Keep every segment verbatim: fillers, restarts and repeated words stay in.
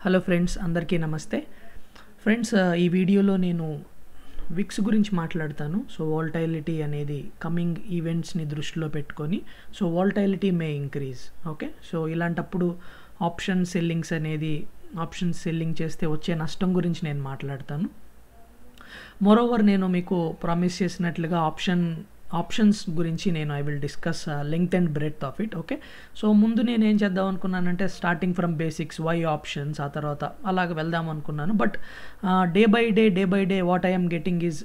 Hello friends, అందరికీ నమస్తే. Friends, ఈ వీడియోలో నేను విక్స్ గురించి మాట్లాడతాను. సో వాలటైలిటీ అనేది కమింగ్ ఈవెంట్స్ని దృష్టిలో పెట్టుకొని, so volatility may increase. Okay, so ఇలాంటప్పుడు ఆప్షన్ సెల్లింగ్స్ అనేది ఆప్షన్ సెల్లింగ్ చేస్తే వచ్చే నష్టం గురించి నేను మాట్లాడతాను. మోరోవర్ నేను మీకు ప్రామిస్ చేసినట్లుగా ఆప్షన్ ఆప్షన్స్ గురించి నేను I will discuss length and breadth of it. Okay, so ముందు నేను ఏం చేద్దాం అనుకున్నానంటే starting from basics, why options, ఆ తర్వాత అలాగ వెళ్దాం అనుకున్నాను. But day by day day by day what I'm getting is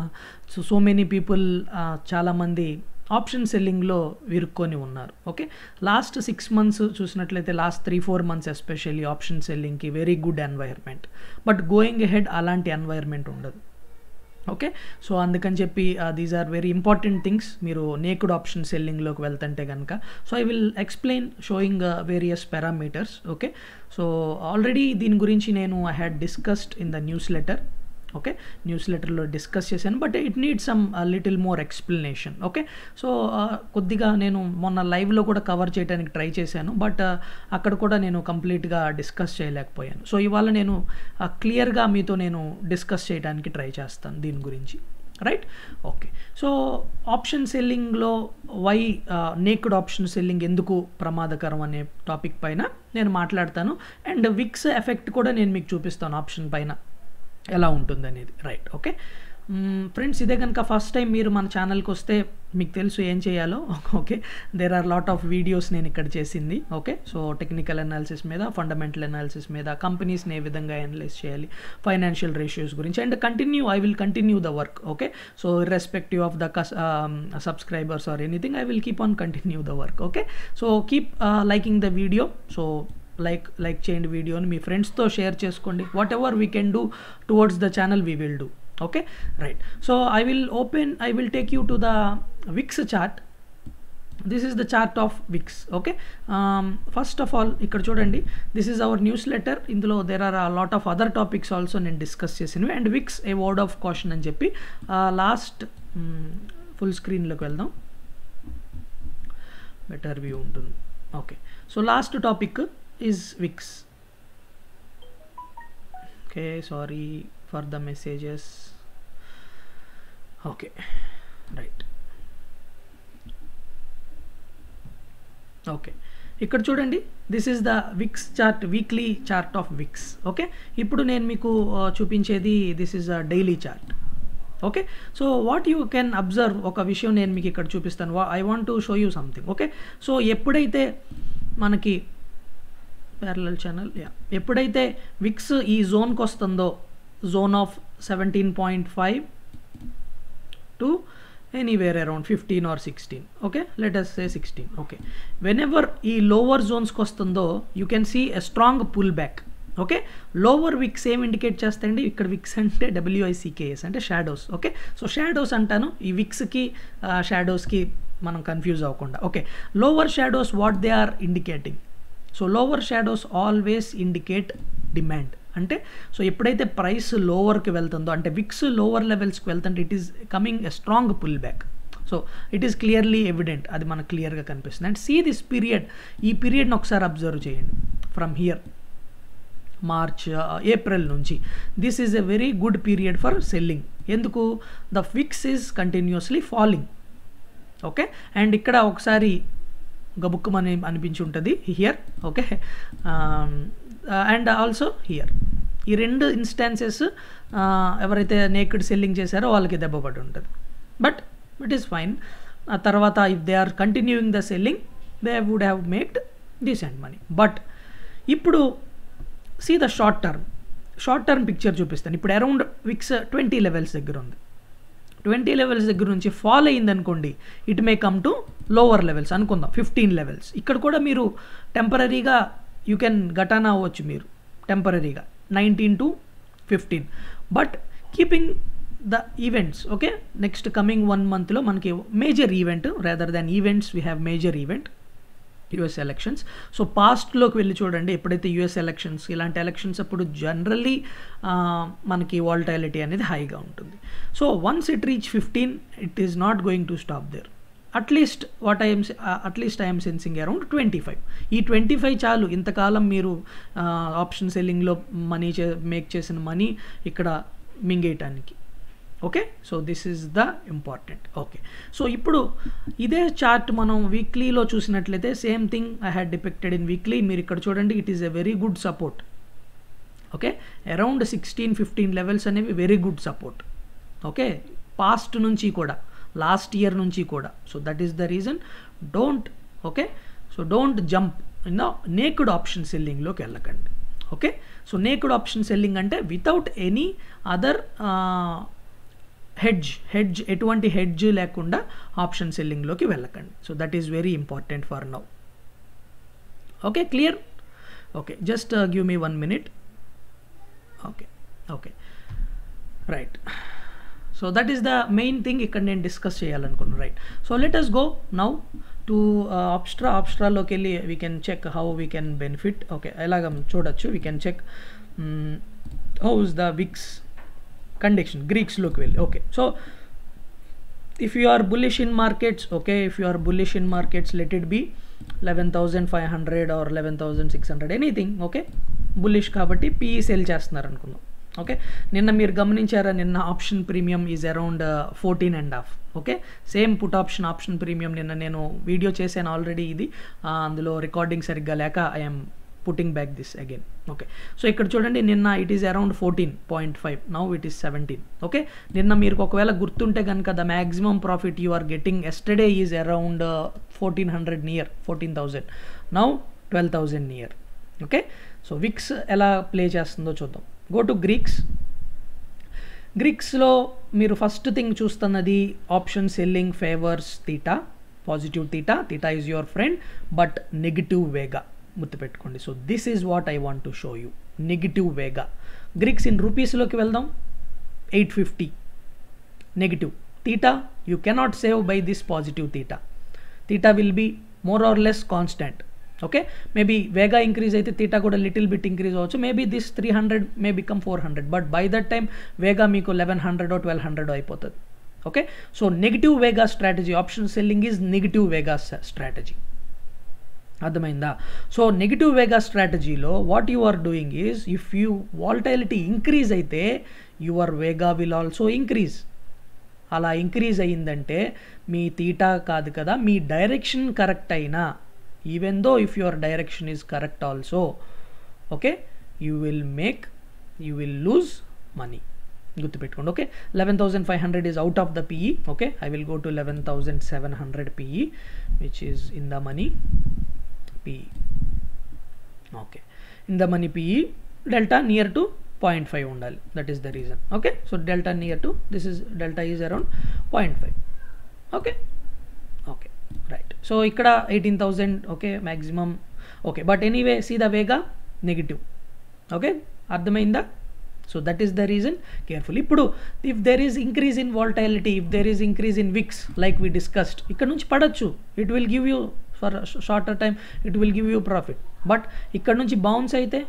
so so many people, చాలామంది ఆప్షన్ సెల్లింగ్లో ఇరుక్కొని ఉన్నారు. ఓకే, లాస్ట్ సిక్స్ మంత్స్ చూసినట్లయితే, last three four months especially option సెల్లింగ్కి very good environment. But going ahead అలాంటి environment ఉండదు. Okay, so అందుకని చెప్పి these are very important things మీరు నేకుడ్ ఆప్షన్ సెల్లింగ్లోకి వెళ్తుంటే కనుక. So I will explain showing various parameters. Okay, so already దీని గురించి నేను I had discussed in the newsletter. Okay, న్యూస్ లెటర్లో డిస్కస్ చేశాను, but it need some little more explanation. Okay, so కొద్దిగా నేను మొన్న లైవ్లో కూడా కవర్ చేయడానికి ట్రై చేశాను, బట్ అక్కడ కూడా నేను కంప్లీట్గా డిస్కస్ చేయలేకపోయాను. సో ఇవాళ నేను క్లియర్గా మీతో నేను డిస్కస్ చేయడానికి ట్రై చేస్తాను దీని గురించి. Right, okay. సో ఆప్షన్ సెల్లింగ్లో వై నేక్డ్ ఆప్షన్ సెల్లింగ్ ఎందుకు ప్రమాదకరం అనే టాపిక్ పైన నేను మాట్లాడతాను. అండ్ విక్స్ ఎఫెక్ట్ కూడా నేను మీకు చూపిస్తాను ఆప్షన్ పైన ఎలా ఉంటుంది అనేది. రైట్, ఓకే ఫ్రెండ్స్, ఇదే కనుక ఫస్ట్ టైం మీరు మన ఛానల్కి వస్తే మీకు తెలుసు ఏం చేయాలో. Okay, there are lot of videos నేను ఇక్కడ చేసింది. ఓకే, సో టెక్నికల్ అనాలిసిస్ మీద, ఫండమెంటల్ అనాలిసిస్ మీద, కంపెనీస్ని ఏ విధంగా అనలైజ్ చేయాలి, ఫైనాన్షియల్ రేషియోస్ గురించి, and continue I will continue the work. Okay, so irrespective of the subscribers or anything, I will keep on continue the work. Okay, so keep liking the video. So like like చేయండి వీడియోని, మీ ఫ్రెండ్స్తో share చేసుకోండి. Whatever we can do towards the channel we will do. Okay, right. So I will open I will take you to the VIX chart. This is the chart of VIX. Okay, first of all ఇక్కడ చూడండి, this is our newsletter. ఇందులో there are a lot of other topics also నేను discuss చేసినవి. And VIX a word of caution అని చెప్పి last full స్క్రీన్లోకి వెళ్దాం, better view ఉంటుంది. Okay, so last topic is Wix. Okay, sorry for the messages. Okay, right. Okay, ఇక్కడ చూడండి, this is the VIX chart, weekly chart of VIX. Okay, ఇప్పుడు నేను మీకు చూపించేది this is a daily chart. Okay, so what you can observe, ఒక విషయం నేను మీకు ఇక్కడ చూపిస్తాను. I want to show you something. Okay, so ఎప్పుడైతే మనకి ప్యారలల్ ఛానల్ యా ఎప్పుడైతే విక్స్ ఈ జోన్కి వస్తుందో, zone of seventeen point five to anywhere around fifteen or sixteen. Okay, let us say sixteen. Okay, when ever ఈ లోవర్ జోన్స్కి వస్తుందో you can see a strong pull back. Okay, lower wicks ఏం indicate చేస్తాయండి, ఇక్కడ wicks అంటే డబ్ల్యూఐసికేఎస్ అంటే shadows. Okay, so shadows అంటాను, ఈ విక్స్కి షాడోస్కి మనం కన్ఫ్యూజ్ అవ్వకుండా. Okay, lower shadows what they are indicating. So lower shadows always indicate demand. అంటే సో ఎప్పుడైతే ప్రైస్ లోవర్కి వెళ్తుందో, అంటే విక్స్ లోవర్ లెవెల్స్కి వెళ్తుంటే it is coming a strong pull back. So it is clearly evident, అది మనకు క్లియర్గా కనిపిస్తుంది. అండ్ సీ దిస్ పీరియడ్, ఈ పీరియడ్ని ఒకసారి అబ్జర్వ్ చేయండి. ఫ్రమ్ హియర్ మార్చ్, ఏప్రిల్ నుంచి this is a very good period for selling. ఎందుకు, the VIX is continuously falling. Okay, and ఇక్కడ ఒకసారి గబుక్కుమని అనిపించి ఉంటుంది here. Okay, and also here. ఈ రెండు ఇన్స్టాన్సెస్ ఎవరైతే నేకెడ్ సెల్లింగ్ చేశారో వాళ్ళకి దెబ్బపడి ఉంటుంది. But it is fine. ఆ తర్వాత if they are continuing the selling, they would have maked decent money. But ఇప్పుడు see the short term short term picture చూపిస్తాను. ఇప్పుడు అరౌండ్ విక్స్ ట్వంటీ లెవెల్స్ దగ్గర ఉంది. ట్వంటీ లెవెల్స్ దగ్గర నుంచి ఫాల్ అయింది అనుకోండి, it may come to lower levels అనుకుందాం, ఫిఫ్టీన్ లెవెల్స్. ఇక్కడ కూడా మీరు టెంపరీగా యూ కెన్ గటానా అవ్వచ్చు మీరు టెంపరీగా nineteen to fifteen. But keeping the events. Okay, next coming one మంత్లో మనకి major event, rather than events we have major event US elections. So పాస్ట్లోకి వెళ్ళి చూడండి, ఎప్పుడైతే యుఎస్ ఎలక్షన్స్, ఇలాంటి ఎలక్షన్స్ అప్పుడు జనరల్లీ మనకి వాలటైలిటీ అనేది హైగా ఉంటుంది. So once it reach fifteen, it is not going to stop there. At least what I'm at least I'm sensing around twenty five ఈ ట్వంటీ ఫైవ్ చాలు ఇంతకాలం మీరు ఆప్షన్ సెల్లింగ్లో మనీ చే మేక్ చేసిన మనీ ఇక్కడ మింగేయటానికి. Okay, so this is the important. Okay, so ఇప్పుడు ఇదే చార్ట్ మనం వీక్లీలో చూసినట్లయితే same thing I had depicted in weekly. మీరు ఇక్కడ చూడండి, it is a very good support. Okay, around sixteen fifteen levels అనేవి very good support. Okay, past నుంచి కూడా, లాస్ట్ ఇయర్ నుంచి కూడా. So that is the reason don't okay so don't jump in the naked option సెల్లింగ్లోకి వెళ్ళకండి. Okay, so naked option selling అంటే without any other hedge hedge ఎటువంటి hedge లేకుండా option సెల్లింగ్లోకి వెళ్ళకండి. So that is very important for now. Okay, clear? Okay, just give me one minute. Okay okay right. So that is the main thing ఇక్కడ నేను discuss చేయాలనుకున్నాను. Right, so let us go now to Opstra. ఆప్స్ట్రాలోకి వెళ్ళి we can check how we can benefit. Okay, ఎలాగ చూడొచ్చు, we can check how is the VIX condition. గ్రీక్స్లోకి వెళ్ళి okay, so if you are bullish in markets, okay if you are bullish in markets let it be eleven thousand five hundred or eleven thousand six hundred anything. Okay, bullish కాబట్టి PE sell చేస్తున్నారు అనుకుందాం. Okay, నిన్న మీరు గమనించారా, నిన్న option premium is around fourteen and half. Okay, same put option option premium నిన్న నేను video చేశాను ఆల్రెడీ. ఇది అందులో రికార్డింగ్ సరిగ్గా లేక I'm putting back this again. Okay, so ఇక్కడ చూడండి, నిన్న it is around fourteen point five, now it is seventeen. Okay, నిన్న మీరు ఒకవేళ గుర్తుంటే కనుక the maximum profit you are getting yesterday is around fourteen hundred near fourteen thousand, now twelve thousand near. Okay, so VIX ఎలా play చేస్తుందో చూద్దాం. Go to Greeks. గ్రీక్స్లో మీరు ఫస్ట్ థింగ్ చూస్తున్నది option selling favours theta, positive theta. Theta is your friend but negative vega, గుర్తుపెట్టుకోండి. So this is what I want to show you, negative vega. Greeks in రూపీస్లోకి వెళ్దాం. Eight fifty negative theta. You cannot save by this positive theta. Theta will be more or less constant. Okay, maybe vega increase అయితే theta కూడా little bit increase అవ్వచ్చు. Maybe this three hundred may become four hundred, but by that time vega మీకు eleven hundred twelve hundred అయిపోతుంది. Okay, so negative vega strategy, option selling is negative vega strategy. అర్థమైందా? So negative vega స్ట్రాటజీలో what you are doing is, if you volatility increase అయితే your vega will also increase. అలా increase అయ్యిందంటే మీ theta కాదు కదా, మీ డైరెక్షన్ కరెక్ట్ అయినా, even though if your direction is correct also, okay, you will make you will lose money. గుర్తుపెట్టుకోండి. Okay, eleven thousand five hundred is out of the P E. okay, I will go to eleven thousand seven hundred P E which is in the money P E. okay, in the money P E delta near to zero point five ఉండాలి, that is the reason. okay, so delta near to this is delta is around zero point five. okay okay right. So ఇక్కడ eighteen thousand okay maximum. Okay, but anyway see the vega negative. Okay, అర్థమైందా? So that is the reason. Careful. ఇప్పుడు if there is increase in volatility, if there is increase in VIX like we discussed, ఇక్కడ నుంచి పడచ్చు. It will give you for shorter time, it will give you profit. But ఇక్కడ నుంచి bounce అయితే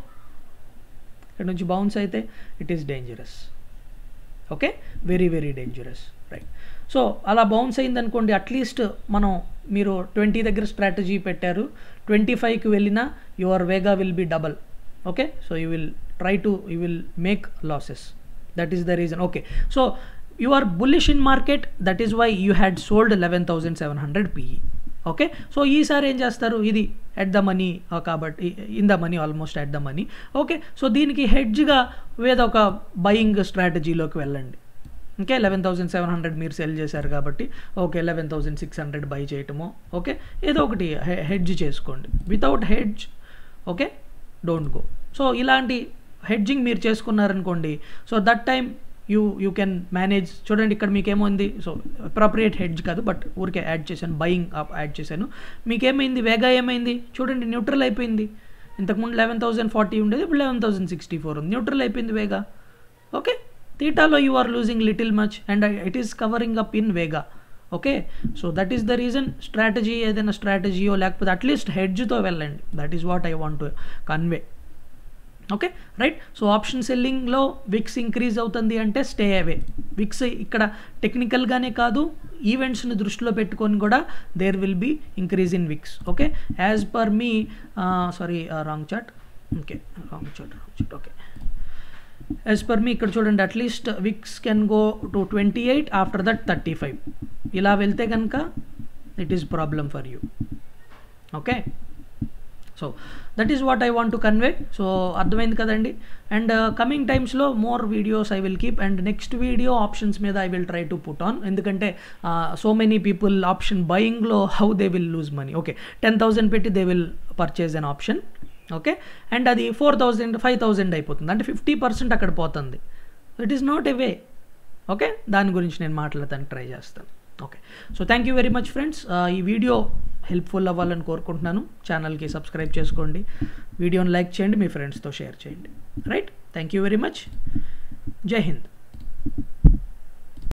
ఇక్కడ నుంచి bounce అయితే it is dangerous. Okay, very very dangerous. Right. So అలా బౌన్స్ అయింది అనుకోండి, అట్లీస్ట్ మనం మీరు ట్వంటీ దగ్గర స్ట్రాటజీ పెట్టారు, ట్వంటీ ఫైవ్కి వెళ్ళినా your vega will be double. Okay, so you will try to you will make losses. That is the reason. Okay, so you are bullish in market, that is why you had sold eleven thousand seven hundred PE. Okay, so ఈసారి ఏం చేస్తారు, ఇది at the money కాబట్టి in the money, almost at the money. Okay, so దీనికి హెడ్జ్గా ఏదో ఒక buying స్ట్రాటజీలోకి వెళ్ళండి. Okay, eleven thousand seven hundred మీరు సెల్ చేశారు కాబట్టి okay eleven thousand six hundred buy చేయటమో, ఓకే ఏదో ఒకటి హెడ్జ్ చేసుకోండి. Without hedge okay don't go. So ఇలాంటి హెడ్జింగ్ మీరు చేసుకున్నారనుకోండి, so that time you you can manage. చూడండి ఇక్కడ మీకేమైంది, సో అప్రాప్రియేట్ హెడ్జ్ కాదు బట్ ఊరికే యాడ్ చేశాను, బయింగ్ యాడ్ చేశాను. మీకేమైంది, వేగా ఏమైంది చూడండి, న్యూట్రల్ అయిపోయింది. ఇంతకుముందు లెవెన్ థౌజండ్ ఫార్టీ ఉండేది, ఇప్పుడు లెవెన్ థౌజండ్ సిక్స్టీ ఫోర్ ఉంది, న్యూట్రల్ అయిపోయింది వేగా. ఓకే, తీటాలో you are losing little much and it is covering up in vega. Okay, so that is the reason. Strategy ఏదైనా స్ట్రాటజీయో లేకపోతే అట్లీస్ట్ హెడ్జ్తో వెళ్ళండి. That is what I want to convey. Okay right. So option సెల్లింగ్లో VIX increase అవుతుంది అంటే stay away. Vicks ఇక్కడ టెక్నికల్గానే కాదు, ఈవెంట్స్ని దృష్టిలో పెట్టుకొని కూడా there will be increase in VIX. Okay, as per me sorry wrong chart, okay wrong chart wrong chart okay as per me ఇక్కడ చూడండి, at least VIX can go to twenty eight, after that thirty five. ఇలా వెళ్తే కనుక it is problem for you. Okay, so that is what I want to convey. So అర్థమైంది కదండి. And coming టైమ్స్లో more videos I will keep, and next video options మీద I will try to put on, ఎందుకంటే so many people option బయింగ్లో how they will lose money. Okay, ten thousand పెట్టి they will purchase an option. Okay, and అది four thousand five thousand అయిపోతుంది, అంటే fifty percent అక్కడ పోతుంది. It is not a way. Okay, దాని గురించి నేను మాట్లాడటానికి ట్రై చేస్తాను. Okay, so thank you very much friends. ఈ వీడియో హెల్ప్ఫుల్ అవ్వాలని కోరుకుంటున్నాను. ఛానల్కి సబ్స్క్రైబ్ చేసుకోండి, వీడియోని లైక్ చేయండి, మీ ఫ్రెండ్స్తో షేర్ చేయండి. Right, thank you very much. Jai Hind.